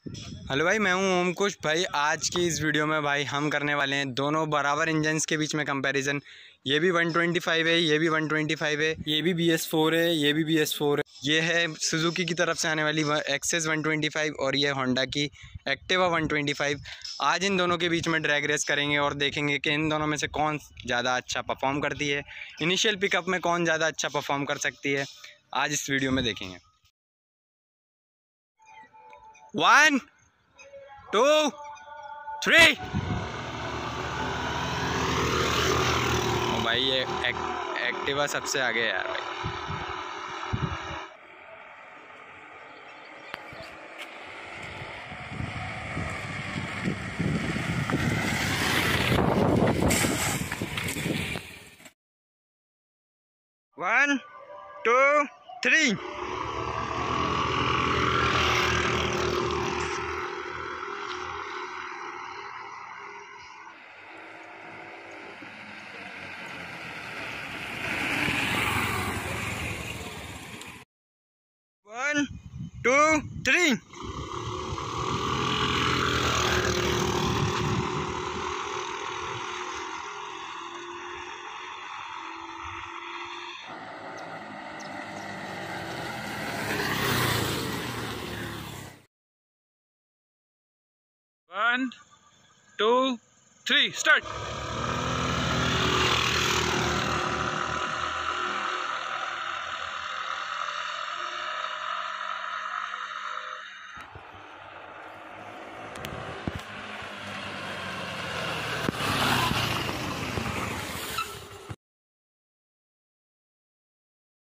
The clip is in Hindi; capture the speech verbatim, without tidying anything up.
हेलो भाई, मैं हूं ओम कुश भाई। आज की इस वीडियो में भाई हम करने वाले हैं दोनों बराबर इंजन्स के बीच में कंपैरिजन। ये भी वन ट्वेंटी फाइव है, ये भी वन ट्वेंटी फाइव है, ये भी बी एस फोर है, ये भी बी एस फोर है। ये है सुजुकी की तरफ से आने वाली एक्सेस वन ट्वेंटी फाइव और ये होंडा की एक्टिवा वन ट्वेंटी फाइव। आज इन दोनों के बीच में ड्रैग रेस करेंगे और देखेंगे कि इन दोनों में से कौन ज़्यादा अच्छा परफॉर्म करती है, इनिशियल पिकअप में कौन ज़्यादा अच्छा परफॉर्म कर सकती है। आज इस वीडियो में देखेंगे। One two three. भाई ये एक, एक्टिवा सबसे आगे है यार भाई। One two three. One two three. One two three start.